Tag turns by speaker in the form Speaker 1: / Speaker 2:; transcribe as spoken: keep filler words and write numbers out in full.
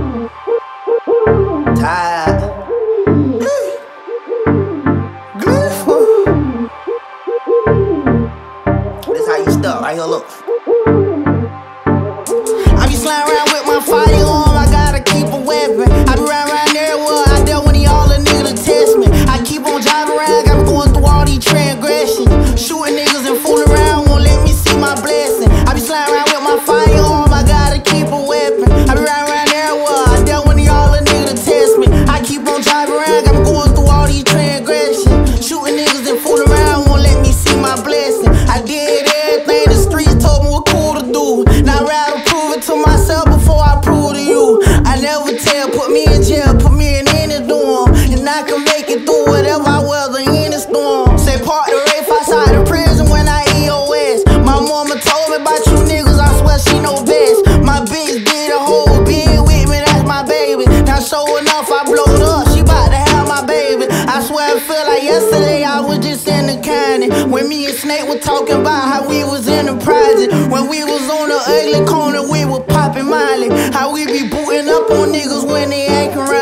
Speaker 1: Tired. This how you start right here, look. I be sliding around with my firearm, I gotta keep a weapon. I be riding around everywhere, I dare one of y'all a nigga to test me. I keep on driving around, got me going through all these transgressions. Shooting niggas and fooling around, won't let me see my blessing. I be sliding around with my firearm, I gotta keep a weapon. I be riding around everywhere, I dare one of y'all a nigga to test me. I keep on driving around, got me going through all these transgressions. Shooting niggas and fooling around, won't let me see my blessing. I did everything the streets told me what cool to do. Now I'd rather prove it to myself before I prove to you. I never tell, put me in jail, put me in any dorm, and I can make it through whatever I weather in the storm. Say park the rape outside the prison when I E O S. My mama told me about you niggas, I swear she know best. My bitch did a whole bid with me, that's my baby. Now sure enough, I blowed up, she bout to have my baby. I swear I feel like yesterday I was just in the county when me and Snake were talking about how we was in the project. When we was on the ugly corner, we were popping Miley. How we be booting up on niggas when they acting right.